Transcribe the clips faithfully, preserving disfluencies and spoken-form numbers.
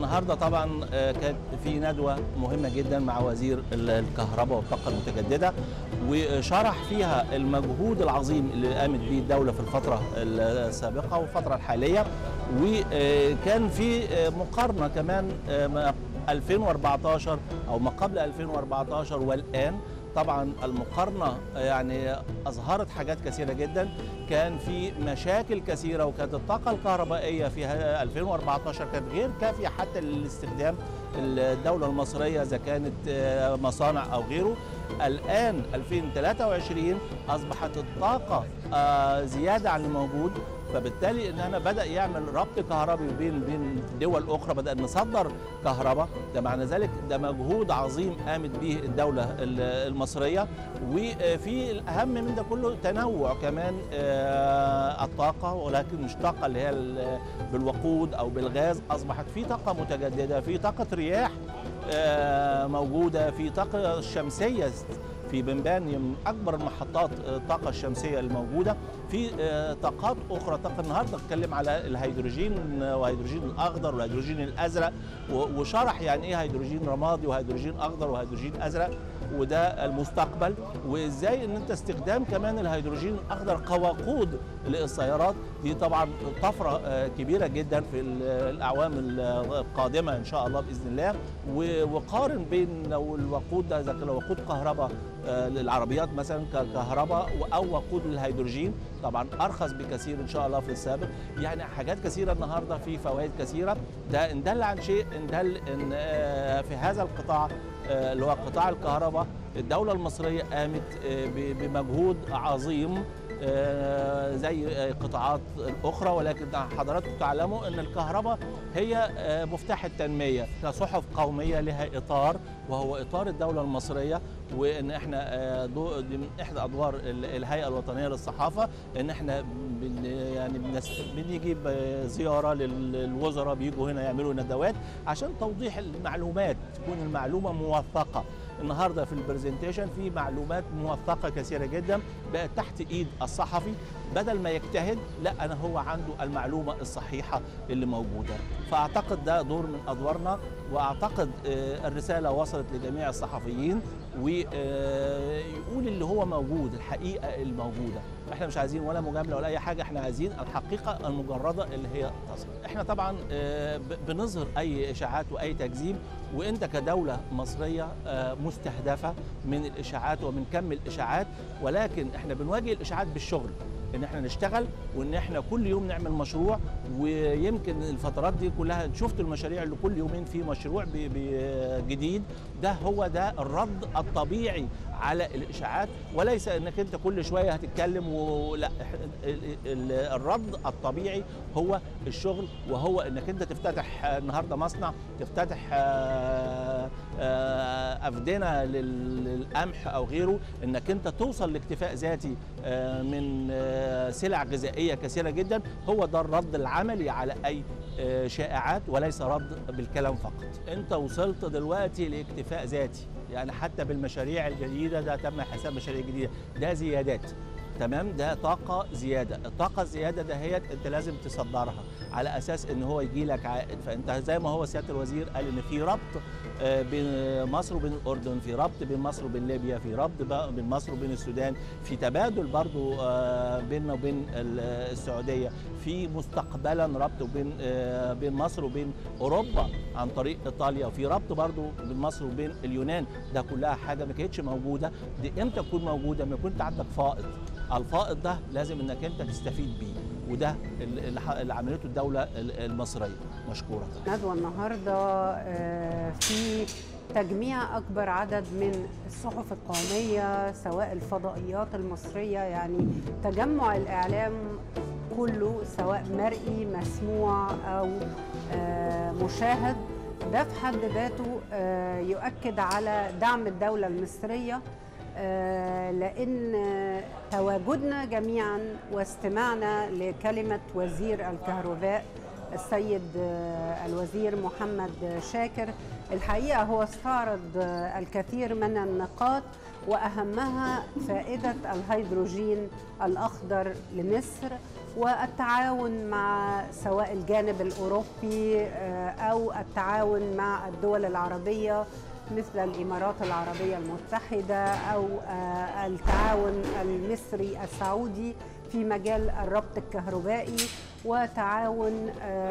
النهارده طبعا كانت في ندوه مهمه جدا مع وزير الكهرباء والطاقه المتجدده، وشرح فيها المجهود العظيم اللي قامت به الدوله في الفتره السابقه والفتره الحاليه، وكان في مقارنه كمان ألفين وأربعتاشر او ما قبل ألفين وأربعتاشر والان. طبعا المقارنه يعني اظهرت حاجات كثيره جدا، كان في مشاكل كثيره، وكانت الطاقه الكهربائيه في ألفين وأربعتاشر كانت غير كافيه حتى للاستخدام الدوله المصريه اذا كانت مصانع او غيره. الان ألفين وثلاثة وعشرين اصبحت الطاقه زياده عن الموجود، فبالتالي ان انا بدا يعمل ربط كهربي بين بين دول اخرى، بدا نصدر كهرباء. ده معنى ذلك ده مجهود عظيم قامت به الدوله المصريه. وفي الاهم من ده كله تنوع كمان الطاقه، ولكن مش طاقه اللي هي بالوقود او بالغاز، اصبحت في طاقه متجدده، في طاقه رياح موجوده، في طاقه شمسيه في بنبان من اكبر المحطات الطاقه الشمسيه الموجوده، في طاقات اخرى. طاقه النهارده اتكلم على الهيدروجين وهيدروجين الاخضر والهيدروجين الازرق، وشرح يعني ايه هيدروجين رمادي وهيدروجين اخضر وهيدروجين ازرق، وده المستقبل، وازاي ان انت استخدام كمان الهيدروجين الاخضر كوقود للسيارات. دي طبعا طفره كبيره جدا في الاعوام القادمه ان شاء الله باذن الله. وقارن بين لو الوقود ده اذا كان وقود كهرباء للعربيات مثلا ككهرباء او وقود للهيدروجين، طبعا ارخص بكثير ان شاء الله في السابق. يعني حاجات كثيره النهارده، في فوائد كثيره. ده ان دل عن شيء ان دل ان في هذا القطاع اللي هو قطاع الكهرباء الدوله المصريه قامت بمجهود عظيم زي قطاعات اخرى، ولكن حضراتكم تعلموا ان الكهرباء هي مفتاح التنميه كصحف قوميه لها اطار، وهو اطار الدوله المصريه. وان احنا دي من احدى ادوار الهيئه الوطنيه للصحافه ان احنا بن يعني بنجيب زياره للوزراء، بيجوا هنا يعملوا ندوات عشان توضيح المعلومات، تكون المعلومه موثقه. النهارده في البرزنتيشن في معلومات موثقه كثيره جدا بقت تحت ايد الصحفي، بدل ما يجتهد لا انا هو عنده المعلومه الصحيحه اللي موجوده. فاعتقد ده دور من ادوارنا، واعتقد الرساله وصلت لجميع الصحفيين، ويقول اللي هو موجود، الحقيقه الموجوده. احنا مش عايزين ولا مجامله ولا اي حاجه، احنا عايزين الحقيقه المجرده اللي هي تصل. احنا طبعا بنظهر اي اشاعات واي تكذيب، وانت كدوله مصريه مستهدفه من الاشاعات ومن كم الاشاعات، ولكن احنا بنواجه الاشاعات بالشغل، ان احنا نشتغل وان احنا كل يوم نعمل مشروع. ويمكن الفترات دي كلها شفت المشاريع اللي كل يومين في مشروع جديد. ده هو ده الرد الطبيعي على الاشاعات، وليس انك انت كل شويه هتتكلم ولا. الرد الطبيعي هو الشغل، وهو انك انت تفتتح النهارده مصنع، تفتتح افدنه للقمح او غيره، انك انت توصل لاكتفاء ذاتي من سلع غذائيه كثيره جدا. هو ده الرد العملي على اي شائعات، وليس رد بالكلام فقط. انت وصلت دلوقتي لاكتفاء ذاتي، يعني حتى بالمشاريع الجديده ده تم حساب مشاريع جديده، ده زيادات، تمام، ده طاقه زياده. الطاقه الزياده دهيت انت لازم تصدرها على اساس ان هو يجي لك عائد. فانت زي ما هو سياده الوزير قال ان في ربط بين مصر وبين الاردن، في ربط بين مصر وبين ليبيا، في ربط بين مصر وبين السودان، في تبادل برضو بيننا وبين السعوديه، في مستقبلا ربط بين بين مصر وبين اوروبا عن طريق ايطاليا، وفي ربط برضو بين مصر وبين اليونان. ده كلها حاجه ما كانتش موجوده. دي امتى تكون موجوده؟ لما كنت عندك فائض. الفائض ده لازم انك انت تستفيد بيه، وده اللي عملته الدوله المصريه. مشكوره. ندوه النهارده في تجميع اكبر عدد من الصحف القوميه سواء الفضائيات المصريه، يعني تجمع الاعلام كله سواء مرئي مسموع او مشاهد. ده في حد ذاته يؤكد على دعم الدوله المصريه، لأن تواجدنا جميعا واستماعنا لكلمة وزير الكهرباء السيد الوزير محمد شاكر. الحقيقة هو استعرض الكثير من النقاط وأهمها فائدة الهيدروجين الأخضر لمصر والتعاون مع سواء الجانب الأوروبي أو التعاون مع الدول العربية مثل الإمارات العربية المتحدة أو التعاون المصري السعودي في مجال الربط الكهربائي، وتعاون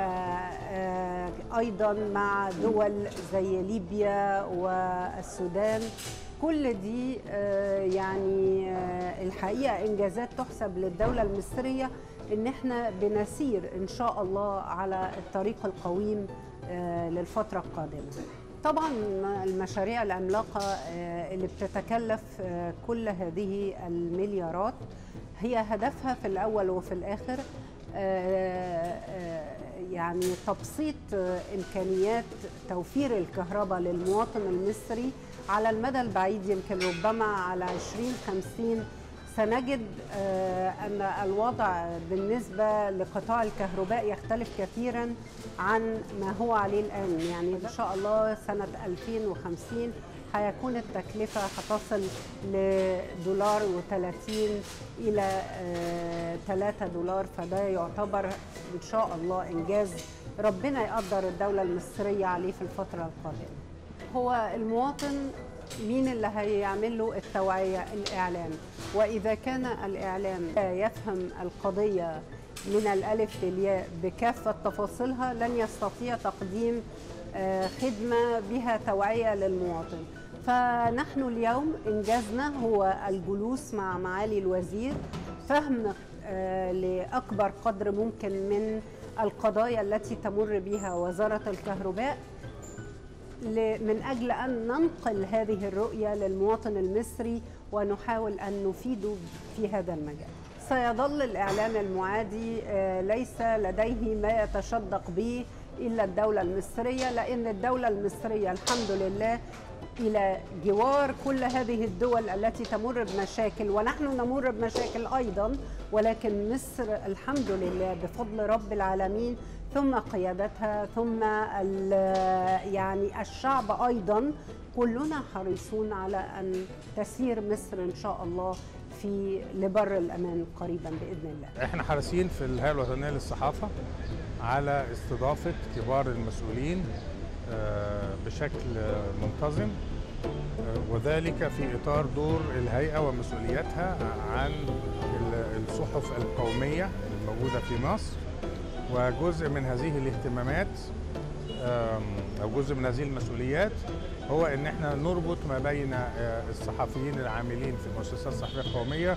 أيضا مع دول زي ليبيا والسودان. كل دي يعني الحقيقة إنجازات تحسب للدولة المصرية إن احنا بنسير إن شاء الله على الطريق القويم للفترة القادمة. طبعا المشاريع العملاقة اللي بتتكلف كل هذه المليارات هي هدفها في الأول وفي الآخر يعني تبسيط إمكانيات توفير الكهرباء للمواطن المصري على المدى البعيد. يمكن ربما على عشرين خمسين سنجد أن الوضع بالنسبة لقطاع الكهرباء يختلف كثيرا عن ما هو عليه الآن. يعني إن شاء الله سنة ألفين وخمسين هيكون التكلفة هتصل لدولار وثلاثين إلى ثلاثة دولار، فده يعتبر إن شاء الله إنجاز ربنا يقدر الدولة المصرية عليه في الفترة القادمة. هو المواطن مين اللي هيعمل له التوعية؟ الإعلام. وإذا كان الإعلام يفهم القضية من الألف للياء بكافة تفاصيلها لن يستطيع تقديم خدمة بها توعية للمواطن. فنحن اليوم إنجازنا هو الجلوس مع معالي الوزير، فهم لأكبر قدر ممكن من القضايا التي تمر بها وزارة الكهرباء من أجل أن ننقل هذه الرؤية للمواطن المصري ونحاول أن نفيده في هذا المجال. سيظل الإعلام المعادي ليس لديه ما يتشدق به إلا الدولة المصرية، لأن الدولة المصرية الحمد لله إلى جوار كل هذه الدول التي تمر بمشاكل، ونحن نمر بمشاكل أيضا، ولكن مصر الحمد لله بفضل رب العالمين ثم قيادتها ثم يعني الشعب أيضا كلنا حريصون على أن تسير مصر إن شاء الله في لبر الأمان قريبا بإذن الله. احنا حريصين في الهيئة الوطنية للصحافة على استضافة كبار المسؤولين بشكل منتظم، وذلك في إطار دور الهيئة ومسؤولياتها عن الصحف القومية الموجودة في مصر. وجزء من هذه الاهتمامات أو جزء من هذه المسؤوليات هو إن احنا نربط ما بين الصحفيين العاملين في المؤسسات الصحفية القومية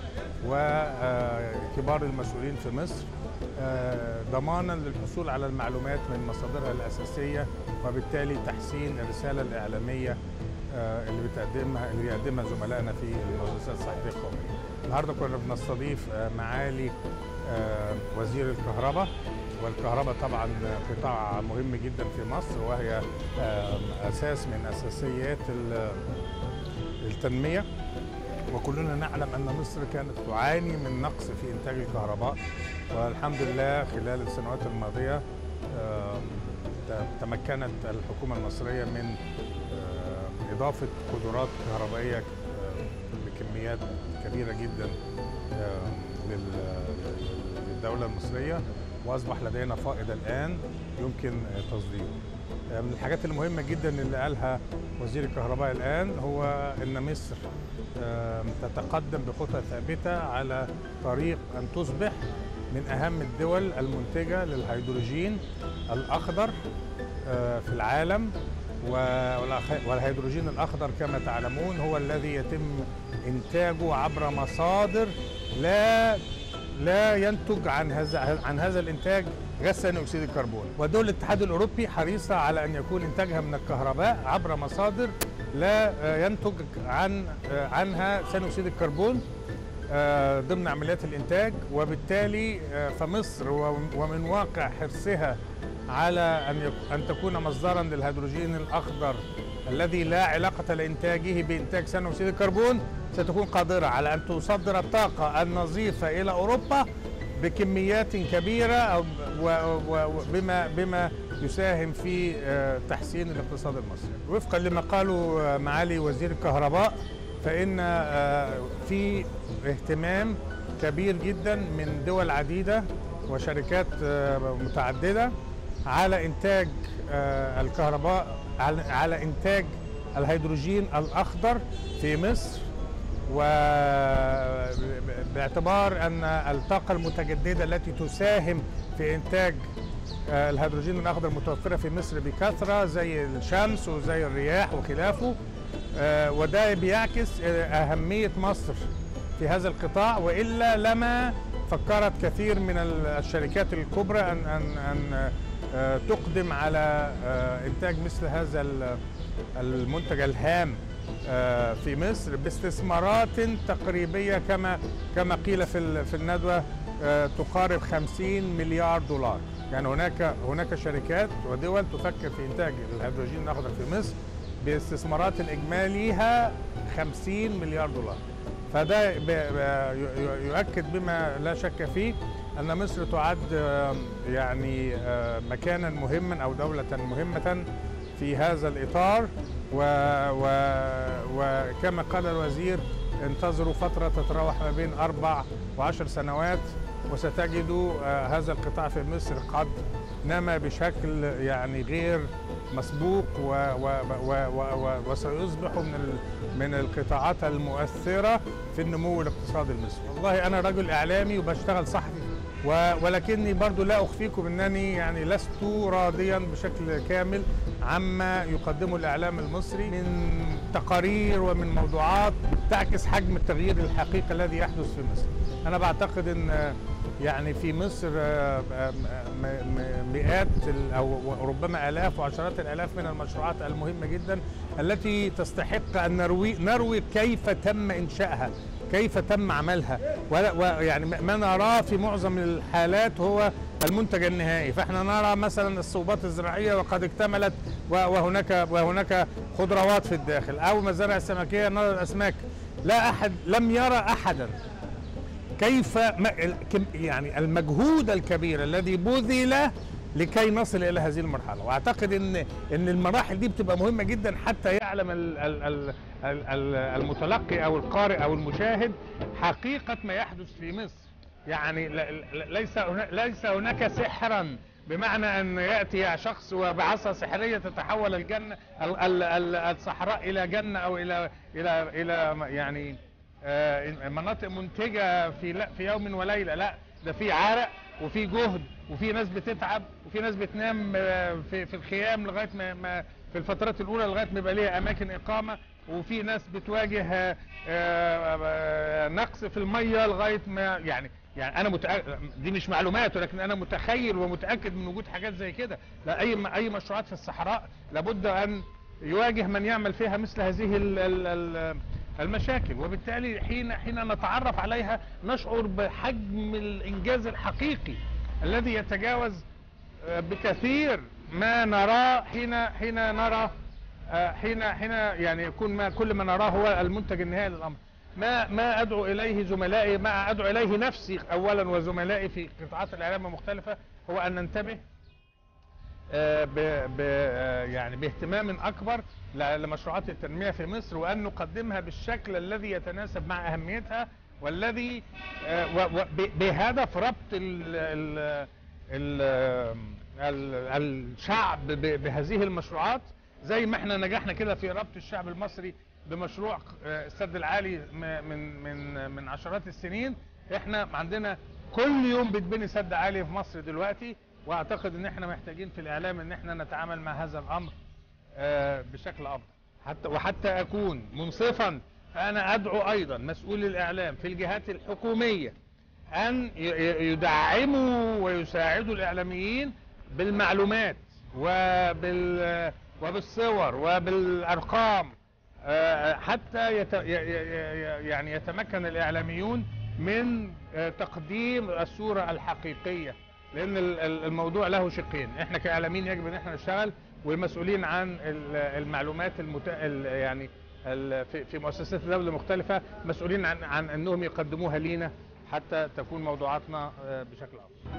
وكبار المسؤولين في مصر، ضمانا للحصول على المعلومات من مصادرها الأساسية، وبالتالي تحسين الرسالة الإعلامية اللي بتقدمها اللي بيقدمها زملائنا في المؤسسات الصحفية القومية. النهارده كنا بنستضيف معالي وزير الكهرباء، والكهرباء طبعا قطاع مهم جدا في مصر، وهي أساس من أساسيات التنمية، وكلنا نعلم أن مصر كانت تعاني من نقص في إنتاج الكهرباء، والحمد لله خلال السنوات الماضية تمكنت الحكومة المصرية من إضافة قدرات كهربائية بكميات كبيرة جدا للدولة المصرية، وأصبح لدينا فائض الآن يمكن تصديره. من الحاجات المهمة جدا اللي قالها وزير الكهرباء الآن هو أن مصر تتقدم بخطى ثابتة على طريق أن تصبح من أهم الدول المنتجة للهيدروجين الأخضر في العالم. والهيدروجين الأخضر كما تعلمون هو الذي يتم إنتاجه عبر مصادر لا لا ينتج عن هذا عن هذا الإنتاج غاز ثاني أكسيد الكربون، ودول الاتحاد الأوروبي حريصة على أن يكون إنتاجها من الكهرباء عبر مصادر لا ينتج عن عنها ثاني أكسيد الكربون ضمن عمليات الإنتاج. وبالتالي فمصر ومن واقع حرصها على أن أن تكون مصدرا للهيدروجين الأخضر الذي لا علاقة لإنتاجه بإنتاج ثاني أكسيد الكربون، ستكون قادرة على أن تصدر الطاقة النظيفة إلى أوروبا بكميات كبيرة أو وبما بما يساهم في تحسين الاقتصاد المصري. وفقا لما قاله معالي وزير الكهرباء، فإن في اهتمام كبير جدا من دول عديدة وشركات متعددة على إنتاج الكهرباء، على إنتاج الهيدروجين الأخضر في مصر، وباعتبار أن الطاقة المتجددة التي تساهم في إنتاج الهيدروجين الأخضر متوفرة في مصر بكثرة، زي الشمس وزي الرياح وخلافه، وده بيعكس أهمية مصر في هذا القطاع، وإلا لما فكرت كثير من الشركات الكبرى أن أن أن تقدم على إنتاج مثل هذا المنتج الهام في مصر باستثمارات تقريبية كما كما قيل في في الندوة تقارب خمسين مليار دولار. يعني هناك هناك شركات ودول تفكر في إنتاج الهيدروجين الأخضر في مصر باستثمارات إجماليها خمسين مليار دولار. فده يؤكد بما لا شك فيه أن مصر تعد يعني مكانا مهما أو دولة مهمة في هذا الإطار، و و وكما قال الوزير انتظروا فترة تتراوح ما بين أربع وعشر سنوات، وستجدوا هذا القطاع في مصر قد نما بشكل يعني غير مسبوق، و و و و وسيصبح من من القطاعات المؤثرة في النمو الاقتصادي المصري. والله أنا رجل إعلامي وبشتغل صحفي، ولكني برضو لا أخفيكم أنني يعني لست راضيا بشكل كامل عما يقدمه الإعلام المصري من تقارير ومن موضوعات تعكس حجم التغيير الحقيقي الذي يحدث في مصر. أنا بعتقد أن يعني في مصر مئات أو ربما آلاف وعشرات الآلاف من المشروعات المهمة جدا التي تستحق أن نروي نروي كيف تم إنشائها، كيف تم عملها، ويعني ما نراه في معظم الحالات هو المنتج النهائي. فاحنا نرى مثلا الصوبات الزراعيه وقد اكتملت وهناك وهناك خضروات في الداخل، او مزارع سمكيه نرى الاسماك. لا احد لم يرى احدا كيف يعني المجهود الكبير الذي بذل لكي نصل الى هذه المرحله. واعتقد ان ان المراحل دي بتبقى مهمه جدا حتى يعلم المتلقي او القارئ او المشاهد حقيقه ما يحدث في مصر. يعني ليس ليس هناك سحرا بمعنى ان ياتي شخص وبعصا سحريه تتحول الجنه الصحراء الى جنه او الى الى الى يعني مناطق منتجه في في يوم وليله. لا، ده في عرق وفي جهد وفي ناس بتتعب وفي ناس بتنام في في الخيام لغايه ما في الفترات الاولى لغايه ما يبقى ليها اماكن اقامه، وفي ناس بتواجه نقص في الميه لغايه ما يعني يعني انا متأكد، دي مش معلومات ولكن انا متخيل ومتاكد من وجود حاجات زي كده. لا، اي اي مشروعات في الصحراء لابد ان يواجه من يعمل فيها مثل هذه المشاكل، وبالتالي حين حين نتعرف عليها نشعر بحجم الانجاز الحقيقي الذي يتجاوز بكثير ما نراه حين حين نرى حين حين يعني يكون ما كل ما نراه هو المنتج النهائي للامر. ما ما ادعو اليه زملائي، ما ادعو اليه نفسي اولا وزملائي في قطاعات الاعلام المختلفه، هو ان ننتبه ب ب يعني باهتمام اكبر لمشروعات التنميه في مصر، وان نقدمها بالشكل الذي يتناسب مع اهميتها، والذي بهدف ربط ال ال ال الشعب بهذه المشروعات، زي ما احنا نجحنا كده في ربط الشعب المصري بمشروع السد العالي من من من عشرات السنين. احنا عندنا كل يوم بيتبني سد عالي في مصر دلوقتي، واعتقد ان احنا محتاجين في الاعلام ان احنا نتعامل مع هذا الامر بشكل افضل. حتى وحتى اكون منصفا، فانا ادعو ايضا مسؤولي الاعلام في الجهات الحكوميه ان يدعموا ويساعدوا الاعلاميين بالمعلومات وبال وبالصور وبالارقام، حتى يت يعني يتمكن الاعلاميون من تقديم الصوره الحقيقيه، لان الموضوع له شقين. احنا كاعلاميين يجب ان احنا نشتغل، والمسؤولين عن المعلومات المت... يعني في مؤسسات الدوله المختلفه مسؤولين عن عن انهم يقدموها لينا حتى تكون موضوعاتنا بشكل افضل.